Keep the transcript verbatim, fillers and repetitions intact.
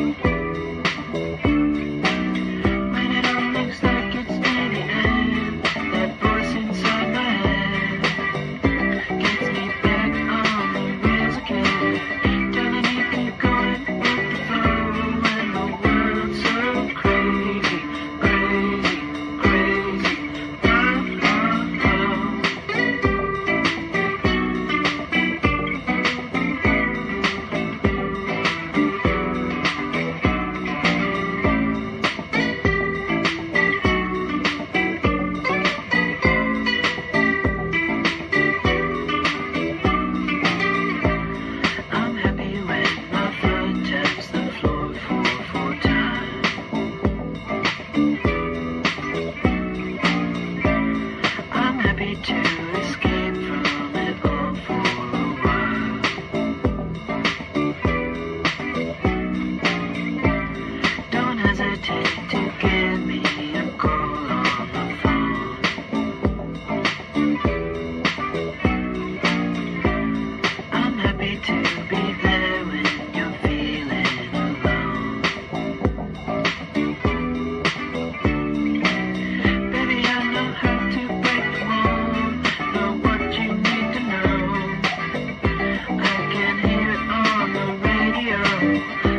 When it all looks like it's in the end, that voice inside my head gets me back on the rails again, telling me keep going with the flow when the world's so crazy, crazy, crazy. Oh, oh, oh. I'm happy when my foot taps the floor four, four times. I'm happy to escape from it all for a while. Don't hesitate to give me a call on the phone. I'm happy to be there when you're feeling alone. Baby, I know how to break the mold, know what you need to know. I can hear it on the radio.